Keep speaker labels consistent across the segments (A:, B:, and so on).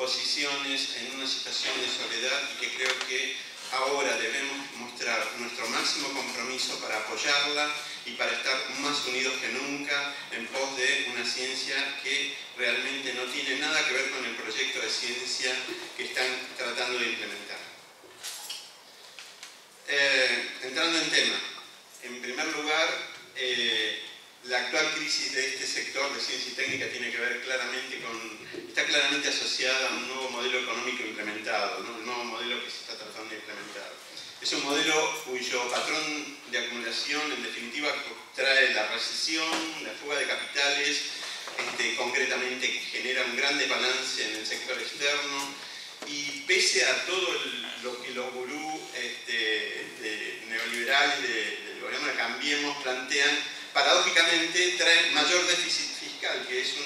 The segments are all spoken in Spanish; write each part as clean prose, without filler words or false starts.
A: posiciones en una situación de soledad y que creo que ahora debemos mostrar nuestro máximo compromiso para apoyarla y para estar más unidos que nunca en pos de una ciencia que realmente no tiene nada que ver con el proyecto de ciencia que están tratando de implementar. Entrando en tema, en primer lugar, la actual crisis de este sector de ciencia y técnica tiene que ver está claramente asociada a un nuevo modelo económico implementado, ¿no? El nuevo modelo que se está tratando de implementar. Es un modelo cuyo patrón de acumulación, en definitiva, trae la recesión, la fuga de capitales, concretamente genera un gran desbalance en el sector externo, y pese a todo lo que los gurús neoliberales del gobierno de Cambiemos plantean, paradójicamente trae mayor déficit fiscal, que es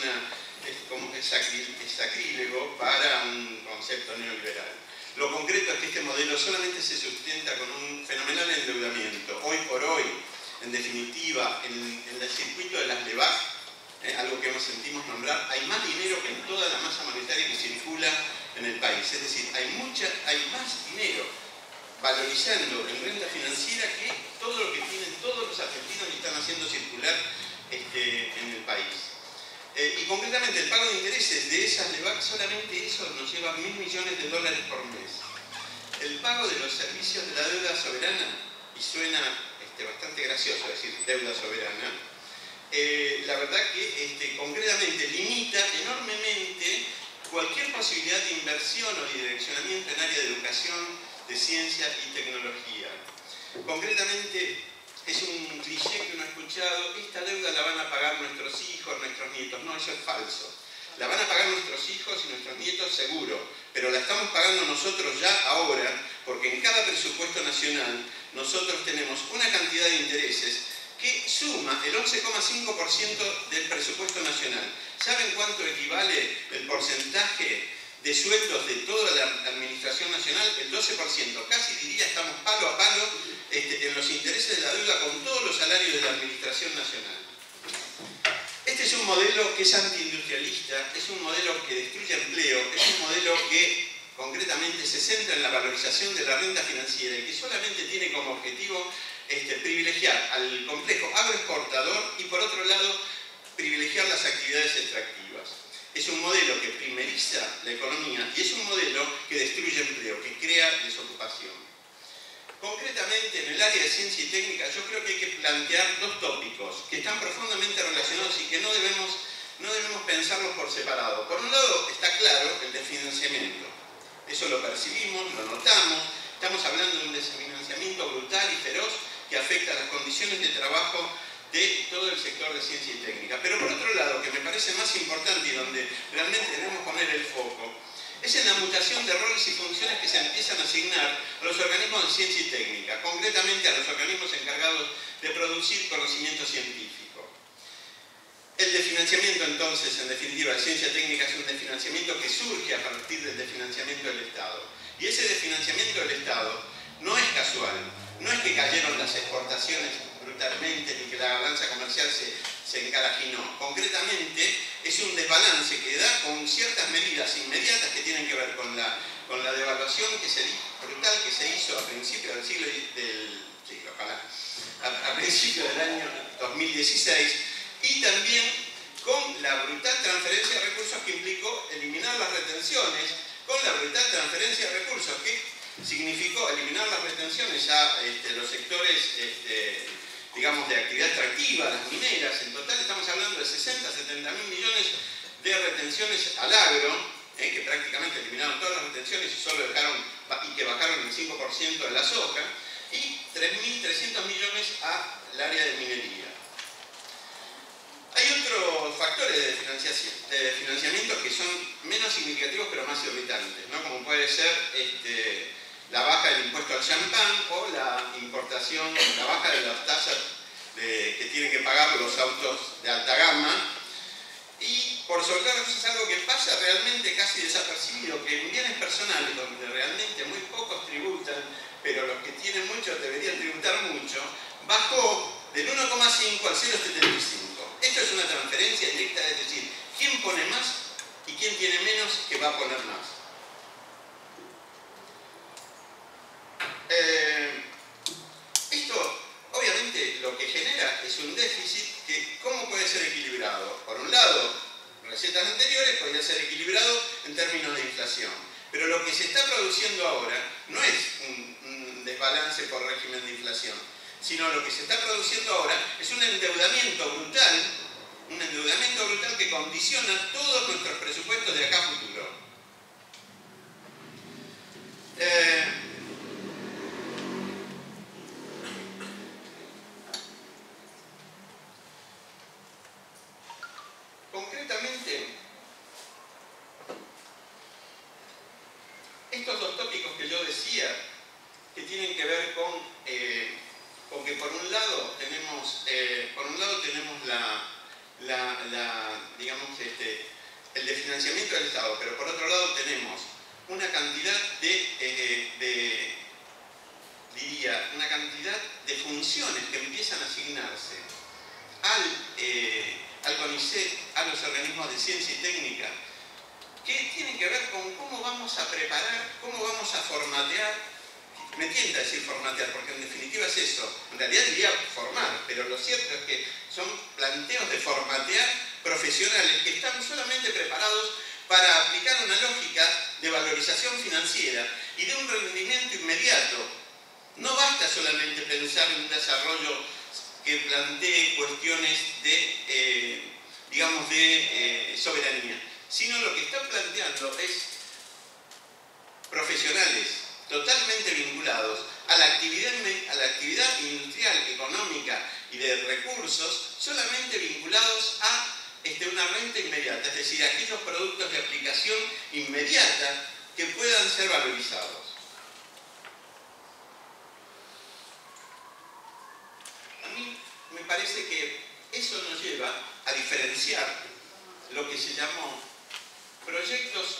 A: sacrílego para un concepto neoliberal. Lo concreto es que este modelo solamente se sustenta con un fenomenal endeudamiento. Hoy por hoy, en definitiva, en el circuito de las LEVAC, algo que nos sentimos nombrar, hay más dinero que en toda la masa monetaria que circula en el país. Es decir, hay más dinero valorizando en renta financiera que todo lo que tienen todos los argentinos y están haciendo circular en el país. Y concretamente el pago de intereses de esas LEVAC, solamente eso nos lleva $1.000 millones por mes. El pago de los servicios de la deuda soberana, y suena bastante gracioso decir deuda soberana, la verdad que concretamente limita enormemente cualquier posibilidad de inversión o de direccionamiento en área de educación, de ciencia y tecnología. Concretamente, es un cliché que uno ha escuchado: esta deuda la van a pagar nuestros hijos, nuestros nietos. No, eso es falso. La van a pagar nuestros hijos y nuestros nietos seguro, pero la estamos pagando nosotros ya ahora, porque en cada presupuesto nacional nosotros tenemos una cantidad de intereses que suma el 11,5% del presupuesto nacional. ¿Saben cuánto equivale el porcentaje de sueldos de toda la administración nacional? El 12%. Casi diría, estamos palo a palo en los intereses de la deuda con todos los salarios de la administración nacional. Este es un modelo que es antiindustrialista, es un modelo que destruye empleo, es un modelo que concretamente se centra en la valorización de la renta financiera y que solamente tiene como objetivo privilegiar al complejo agroexportador y, por otro lado, privilegiar las actividades extractivas. Es un modelo que primeriza la economía y es un modelo que destruye empleo, que crea desocupación. Concretamente, en el área de ciencia y técnica, yo creo que hay que plantear dos tópicos que están profundamente relacionados y que no debemos pensarlos por separado. Por un lado, está claro el desfinanciamiento. Eso lo percibimos, lo notamos. Estamos hablando de un desfinanciamiento brutal y feroz que afecta a las condiciones de trabajo de todo el sector de ciencia y técnica. Pero por otro lado, que me parece más importante y donde realmente debemos poner el foco, es en la mutación de roles y funciones que se empiezan a asignar a los organismos de ciencia y técnica, concretamente a los organismos encargados de producir conocimiento científico. El desfinanciamiento, entonces, en definitiva, de ciencia técnica es un desfinanciamiento que surge a partir del desfinanciamiento del Estado. Y ese desfinanciamiento del Estado no es casual, no es que cayeron las exportaciones brutalmente ni que la balanza comercial se encarajinó. Concretamente, es un desbalance que da con ciertas medidas inmediatas que tienen que ver con la devaluación brutal que se hizo a principios a principios del año 2016, y también con la brutal transferencia de recursos que implicó eliminar las retenciones, con la brutal transferencia de recursos que significó eliminar las retenciones a los sectores digamos, de actividad extractiva, las mineras. En total estamos hablando de 60, 70 mil millones de retenciones al agro, que prácticamente eliminaron todas las retenciones y solo dejaron, y que bajaron el 5% de la soja, y 3.300 millones al área de minería. Hay otros factores de financiamiento que son menos significativos pero más irritantes, ¿no? Como puede ser la baja del impuesto al champán o la importación, la baja de las tasas que tienen que pagar los autos de alta gama. Y por sobre todo eso es algo que pasa realmente casi desapercibido, que en bienes personales, donde realmente muy pocos tributan, pero los que tienen mucho deberían tributar mucho, bajó del 1,5 al 0,75. Esto es una transferencia directa, es decir, quién pone más y quién tiene menos que va a poner más. es un déficit que, ¿cómo puede ser equilibrado? Por un lado, recetas anteriores podría ser equilibrado en términos de inflación. Pero lo que se está produciendo ahora no es un desbalance por régimen de inflación, sino lo que se está produciendo ahora es un endeudamiento brutal que condiciona todos nuestros presupuestos de acá a futuro. Concretamente, estos dos tópicos que yo decía, que tienen que ver con que por un lado tenemos digamos, el desfinanciamiento del Estado, pero por otro lado tenemos una cantidad una cantidad de funciones que empiezan a asignarse al CONICET, a los organismos de ciencia y técnica, que tienen que ver con cómo vamos a preparar, cómo vamos a formatear. Me tienta decir formatear, porque en definitiva es eso. En realidad diría formar, pero lo cierto es que son planteos de formatear profesionales que están solamente preparados para aplicar una lógica de valorización financiera y de un rendimiento inmediato. No basta solamente pensar en un desarrollo que plantee cuestiones de soberanía, sino lo que están planteando es profesionales totalmente vinculados a la actividad industrial, económica y de recursos, solamente vinculados a una renta inmediata, es decir, aquellos productos de aplicación inmediata que puedan ser valorizados. A mí me parece que eso nos lleva a diferenciar lo que se llamó proyectos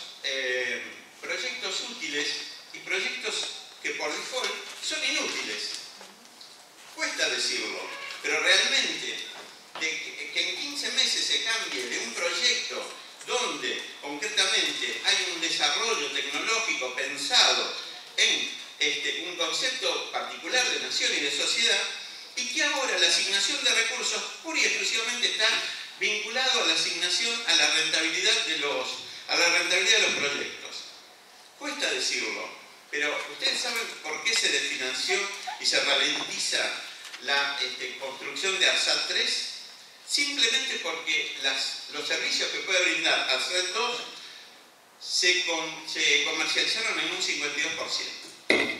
A: útiles y proyectos que por default son inútiles. Cuesta decirlo, pero realmente que en 15 meses se cambie de un proyecto donde concretamente hay un desarrollo tecnológico pensado en un concepto particular de nación y de sociedad, y que ahora la asignación de recursos pura y exclusivamente está vinculado a la asignación a la rentabilidad de los proyectos. Cuesta decirlo, pero ustedes saben por qué se desfinanció y se ralentiza la construcción de ARSAT 3, simplemente porque los servicios que puede brindar ARSAT 2 se comercializaron en un 52%.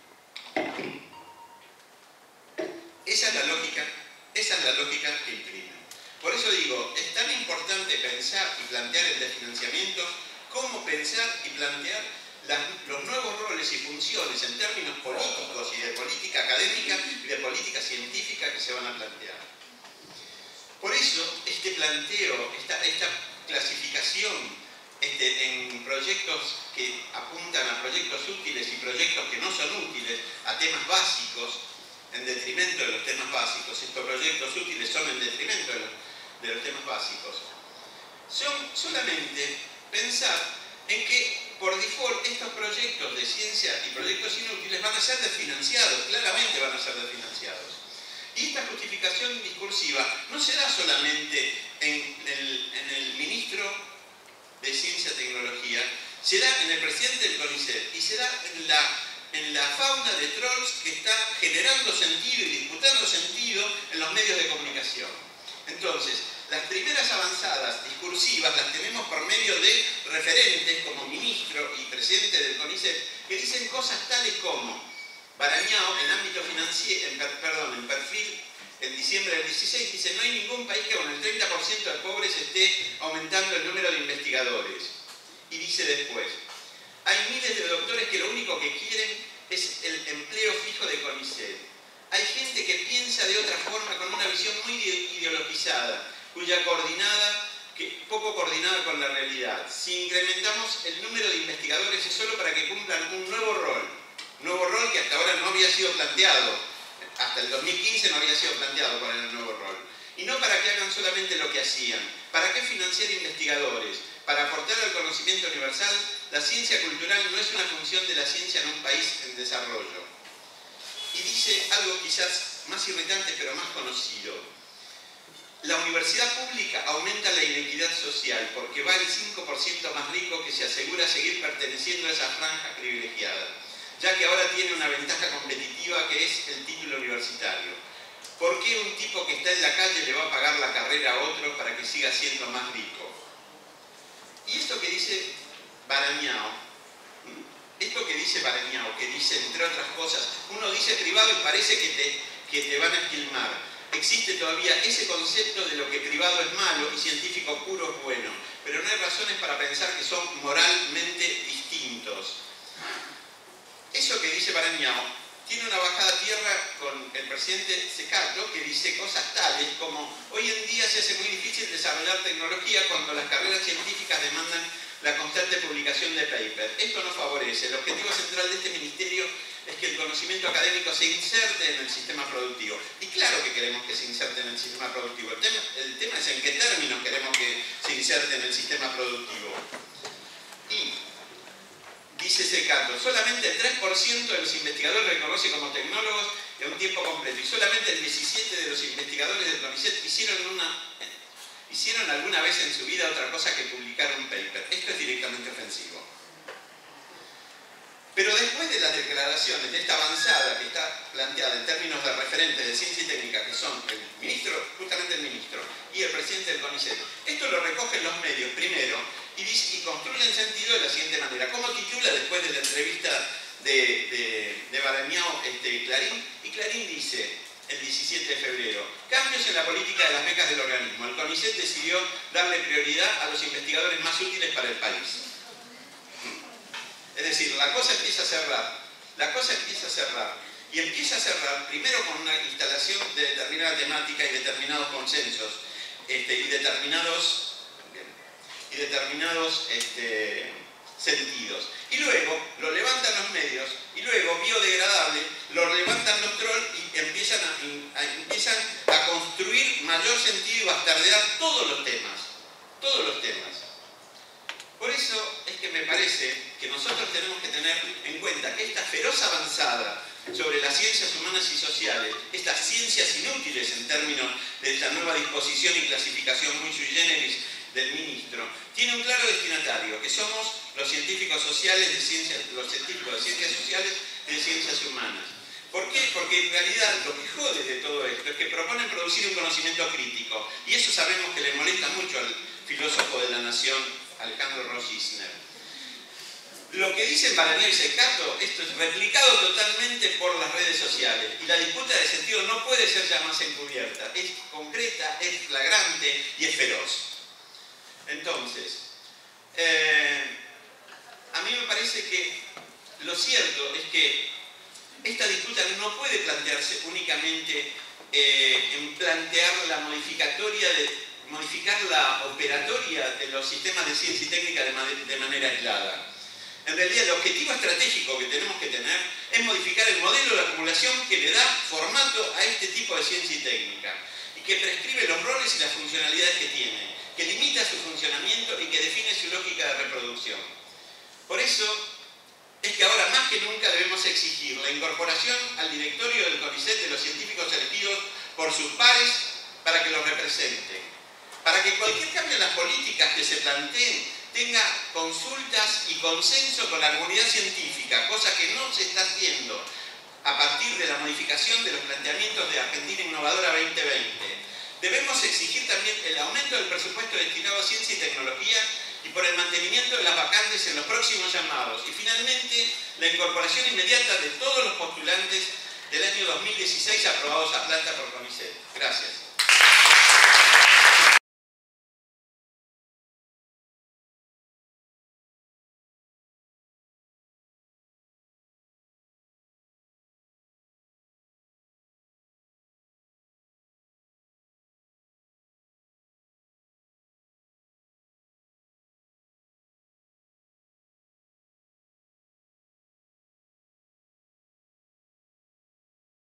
A: Esa es la lógica que imprime. Por eso digo, es tan importante pensar y plantear el desfinanciamiento como pensar y plantear los nuevos roles y funciones en términos políticos y de política académica y de política científica que se van a plantear. Por eso, este planteo, esta clasificación en proyectos que apuntan a proyectos útiles y proyectos que no son útiles, a temas básicos, en detrimento de los temas básicos. Estos proyectos útiles son en detrimento de los temas básicos. Son solamente pensar en que por default estos proyectos de ciencia y proyectos inútiles van a ser desfinanciados, claramente van a ser desfinanciados. Y esta justificación discursiva no se da solamente en el ministro de Ciencia y Tecnología, se da en el presidente del CONICET y se da en la fauna de trolls que está generando sentido y disputando sentido en los medios de comunicación. Entonces, las primeras avanzadas discursivas las tenemos por medio de referentes como ministro y presidente del CONICET que dicen cosas tales como Barañao en ámbito financiero, en perfil en diciembre del 16 dice: no hay ningún país que con el 30% de pobres esté aumentando el número de investigadores. Y dice después: hay miles de doctores que lo único que quieren es el empleo fijo de CONICET. Hay gente que piensa de otra forma, con una visión muy ideologizada, poco coordinada con la realidad. Si incrementamos el número de investigadores es solo para que cumplan un nuevo rol que hasta ahora no había sido planteado, hasta el 2015 no había sido planteado cuál era el nuevo rol. Y no para que hagan solamente lo que hacían. ¿Para qué financiar investigadores? Para aportar al conocimiento universal. La ciencia cultural no es una función de la ciencia en un país en desarrollo. Y dice algo quizás más irritantes pero más conocido. La universidad pública aumenta la inequidad social porque va el 5% más rico que se asegura seguir perteneciendo a esa franja privilegiada, ya que ahora tiene una ventaja competitiva que es el título universitario. ¿Por qué un tipo que está en la calle le va a pagar la carrera a otro para que siga siendo más rico? Y esto que dice Barañao, que dice, entre otras cosas, uno dice privado y parece que te van a esquilmar. Existe todavía ese concepto de lo que privado es malo y científico puro es bueno, pero no hay razones para pensar que son moralmente distintos. Eso que dice Barañao tiene una bajada a tierra con el presidente Secato, que dice cosas tales como: hoy en día se hace muy difícil desarrollar tecnología cuando las carreras científicas demandan la constante publicación de papers. Esto no favorece. El objetivo central de este ministerio es que el conocimiento académico se inserte en el sistema productivo. Y claro que queremos que se inserte en el sistema productivo. El tema es en qué términos queremos que se inserte en el sistema productivo. Y dice Secato, solamente el 3% de los investigadores reconoce como tecnólogos en un tiempo completo y solamente el 17% de los investigadores del CONICET hicieron alguna vez en su vida otra cosa que publicar un paper. Esto es directamente ofensivo. Pero después de las declaraciones de esta avanzada que está planteada en términos de referentes de ciencia y técnica, que son el ministro, justamente el ministro, y el presidente del CONICET, esto lo recogen los medios primero y construyen sentido de la siguiente manera. ¿Cómo titula después de la entrevista de Barañao Clarín? Y Clarín dice, el 17 de febrero, cambios en la política de las becas del organismo. El CONICET decidió darle prioridad a los investigadores más útiles para el país. Es decir, la cosa empieza a cerrar. Y empieza a cerrar primero con una instalación de determinada temática y determinados consensos y determinados sentidos. Y luego lo levantan los medios y luego, biodegradable, lo levantan los trolls y empiezan a construir mayor sentido y bastardear todos los temas. Por eso es que me parece que nosotros tenemos que tener en cuenta que esta feroz avanzada sobre las ciencias humanas y sociales, estas ciencias inútiles en términos de esta nueva disposición y clasificación muy sui generis del ministro, tiene un claro destinatario, que somos los científicos sociales de ciencias, los científicos de ciencias sociales y de ciencias humanas. ¿Por qué? Porque en realidad lo que jode de todo esto es que proponen producir un conocimiento crítico, y eso sabemos que le molesta mucho al filósofo de la nación, Alejandro Ross Isner. Lo que dicen Barañao y Secato, esto es replicado totalmente por las redes sociales, y la disputa de sentido no puede ser ya más encubierta, es concreta, es flagrante y es feroz. Entonces, a mí me parece que lo cierto es que esta disputa no puede plantearse únicamente en plantear la modificar la operatoria de los sistemas de ciencia y técnica de manera aislada. En realidad, el objetivo estratégico que tenemos que tener es modificar el modelo de acumulación que le da formato a este tipo de ciencia y técnica y que prescribe los roles y las funcionalidades que tiene, que limita su funcionamiento y que define su lógica de reproducción. Por eso es que ahora más que nunca debemos exigir la incorporación al directorio del CONICET de los científicos elegidos por sus pares para que los representen, para que cualquier cambio en las políticas que se planteen tenga consultas y consenso con la comunidad científica, cosa que no se está haciendo a partir de la modificación de los planteamientos de Argentina Innovadora 2020. Debemos exigir también el aumento del presupuesto destinado a ciencia y tecnología y por el mantenimiento de las vacantes en los próximos llamados. Y finalmente, la incorporación inmediata de todos los postulantes del año 2016 aprobados a planta por CONICET. Gracias.